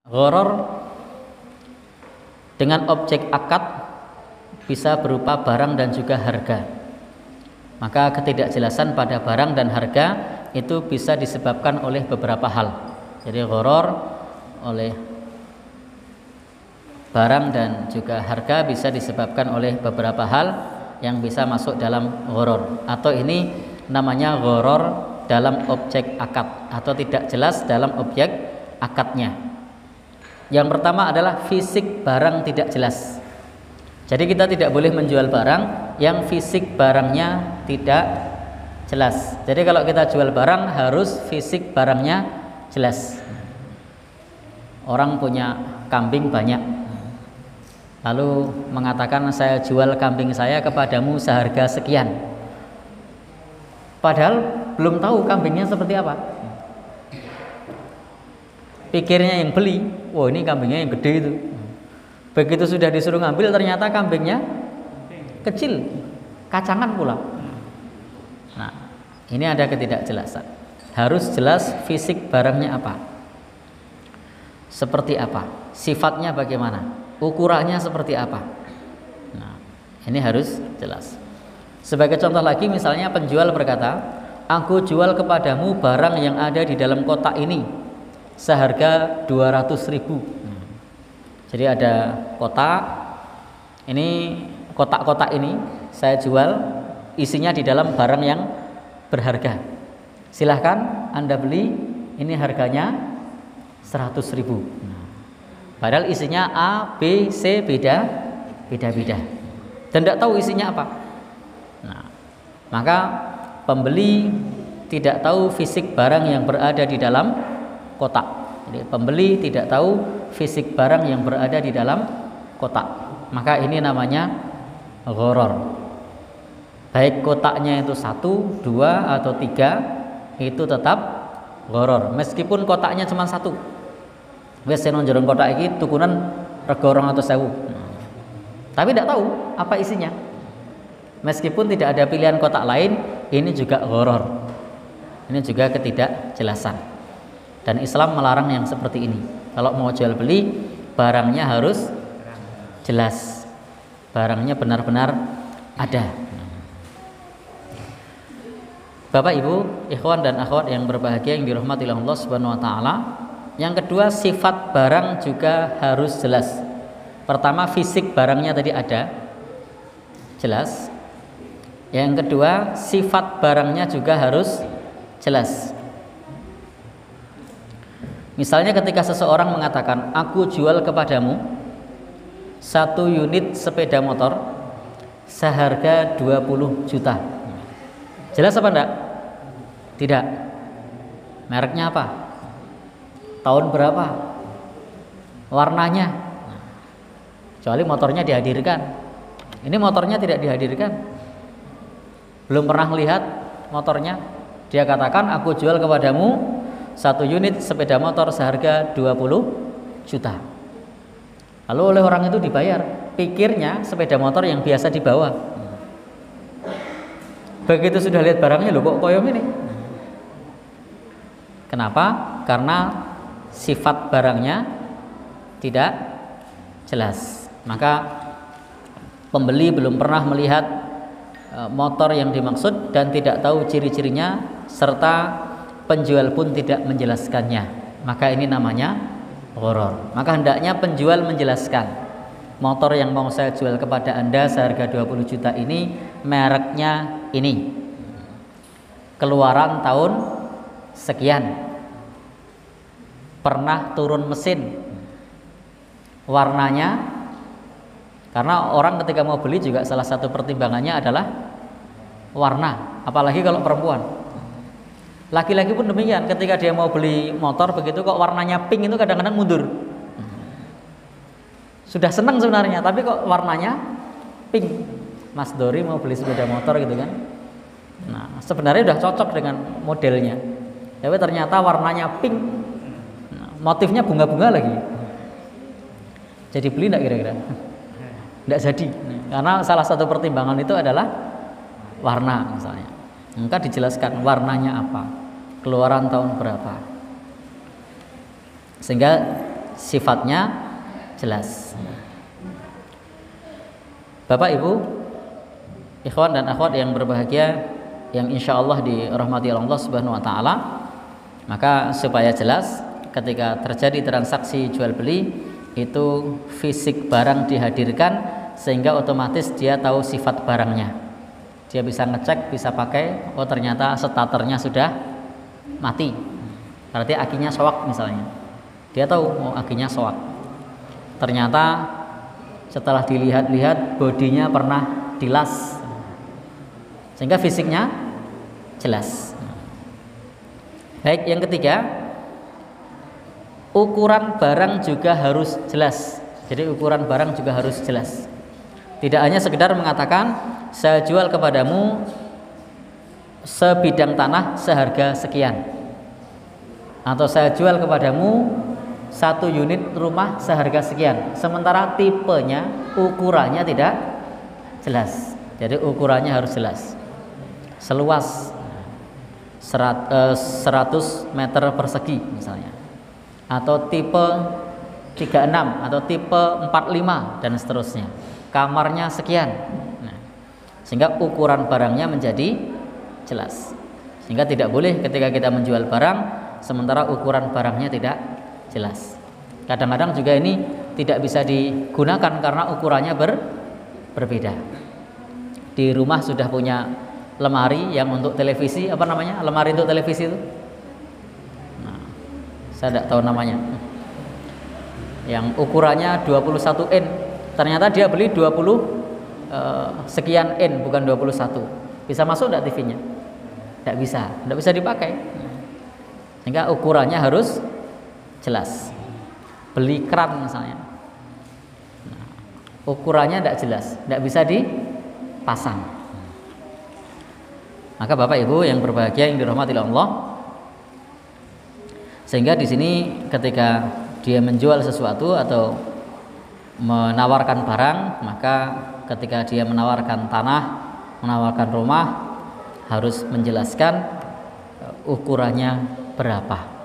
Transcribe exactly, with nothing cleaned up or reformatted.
Gharar dengan objek akad bisa berupa barang dan juga harga. Maka ketidakjelasan pada barang dan harga itu bisa disebabkan oleh beberapa hal. Jadi gharar oleh barang dan juga harga bisa disebabkan oleh beberapa hal yang bisa masuk dalam gharar. Atau ini namanya gharar dalam objek akad atau tidak jelas dalam objek akadnya. Yang pertama adalah fisik barang tidak jelas. Jadi kita tidak boleh menjual barang yang fisik barangnya tidak jelas. Jadi kalau kita jual barang harus fisik barangnya jelas. Orang punya kambing banyak, lalu mengatakan saya jual kambing saya kepadamu seharga sekian, padahal belum tahu kambingnya seperti apa. Pikirnya yang beli, wah ini kambingnya yang gede itu. Begitu sudah disuruh ngambil ternyata kambingnya kecil, kacangan pula. Nah, ini ada ketidakjelasan. Harus jelas fisik barangnya apa, seperti apa, sifatnya bagaimana, ukurannya seperti apa. Nah, ini harus jelas. Sebagai contoh lagi, misalnya penjual berkata, aku jual kepadamu barang yang ada di dalam kotak ini seharga dua ratus ribu. Jadi ada kotak, ini kotak-kotak ini saya jual, isinya di dalam barang yang berharga. Silahkan Anda beli, ini harganya seratus ribu. Padahal isinya A, B, C, beda, beda-beda. Dan tidak tahu isinya apa. Nah, maka pembeli tidak tahu fisik barang yang berada di dalam kotak. Jadi pembeli tidak tahu fisik barang yang berada di dalam kotak. Maka ini namanya gharar. Baik kotaknya itu satu, dua atau tiga, itu tetap gharar. Meskipun kotaknya cuma satu. Wes nang jero kotak iki tukunan rega rong atus ewu. Tapi tidak tahu apa isinya. Meskipun tidak ada pilihan kotak lain, ini juga gharar. Ini juga ketidakjelasan. Dan Islam melarang yang seperti ini. Kalau mau jual beli, barangnya harus jelas. Barangnya benar-benar ada. Bapak, Ibu, ikhwan dan akhwat yang berbahagia yang dirahmati oleh Allah Subhanahu wa taala. Yang kedua, sifat barang juga harus jelas. Pertama, fisik barangnya tadi ada, jelas. Yang kedua, sifat barangnya juga harus jelas. Misalnya ketika seseorang mengatakan, aku jual kepadamu satu unit sepeda motor seharga dua puluh juta. Jelas apa enggak? Tidak. Mereknya apa? Tahun berapa? Warnanya? Kecuali motornya dihadirkan. Ini motornya tidak dihadirkan. Belum pernah melihat motornya. Dia katakan, aku jual kepadamu satu unit sepeda motor seharga dua puluh juta. Lalu oleh orang itu dibayar. Pikirnya sepeda motor yang biasa dibawa. Begitu sudah lihat barangnya, loh kok koyom ini. Kenapa? Karena sifat barangnya tidak jelas. Maka pembeli belum pernah melihat motor yang dimaksud dan tidak tahu ciri-cirinya, serta penjual pun tidak menjelaskannya. Maka ini namanya gharar. Maka hendaknya penjual menjelaskan, motor yang mau saya jual kepada Anda seharga dua puluh juta ini mereknya ini, keluaran tahun sekian, pernah turun mesin, warnanya. Karena orang ketika mau beli juga salah satu pertimbangannya adalah warna, apalagi kalau perempuan. Laki-laki pun demikian, ketika dia mau beli motor begitu kok warnanya pink itu kadang-kadang mundur. Sudah senang sebenarnya, tapi kok warnanya pink. Mas Dori mau beli sepeda motor gitu kan. Nah, sebenarnya sudah cocok dengan modelnya, tapi ternyata warnanya pink. Nah, motifnya bunga-bunga lagi. Jadi beli enggak kira-kira? Enggak jadi. Karena salah satu pertimbangan itu adalah warna misalnya. Maka dijelaskan warnanya apa, keluaran tahun berapa, sehingga sifatnya jelas. Bapak Ibu, ikhwan dan akhwat yang berbahagia, yang insya Allah dirahmati Allah Subhanahu Wa Taala, maka supaya jelas ketika terjadi transaksi jual beli itu fisik barang dihadirkan sehingga otomatis dia tahu sifat barangnya. Dia bisa ngecek, bisa pakai, oh ternyata starternya sudah mati, berarti akinya soak misalnya. Dia tahu oh akinya soak. Ternyata setelah dilihat-lihat bodinya pernah dilas, sehingga fisiknya jelas. Baik, yang ketiga, ukuran barang juga harus jelas. Jadi ukuran barang juga harus jelas. Tidak hanya sekedar mengatakan saya jual kepadamu sebidang tanah seharga sekian, atau saya jual kepadamu satu unit rumah seharga sekian, sementara tipenya, ukurannya tidak jelas. Jadi ukurannya harus jelas. Seluas seratus meter persegi misalnya, atau tipe tiga puluh enam atau tipe empat puluh lima dan seterusnya, kamarnya sekian. Nah, sehingga ukuran barangnya menjadi jelas, sehingga tidak boleh ketika kita menjual barang sementara ukuran barangnya tidak jelas. Kadang-kadang juga ini tidak bisa digunakan karena ukurannya ber, berbeda. Di rumah sudah punya lemari yang untuk televisi, apa namanya, lemari untuk televisi itu, nah, saya tidak tahu namanya, yang ukurannya dua puluh satu in, ternyata dia beli dua puluh eh, sekian in, bukan dua puluh satu. Bisa masuk tidak T V-nya? Tidak bisa, tidak bisa dipakai. Sehingga ukurannya harus jelas. Beli keran misalnya, nah, ukurannya tidak jelas, tidak bisa dipasang. Maka Bapak Ibu yang berbahagia yang dirahmati Allah, sehingga di sini ketika dia menjual sesuatu atau menawarkan barang, maka ketika dia menawarkan tanah, menawarkan rumah, harus menjelaskan ukurannya berapa.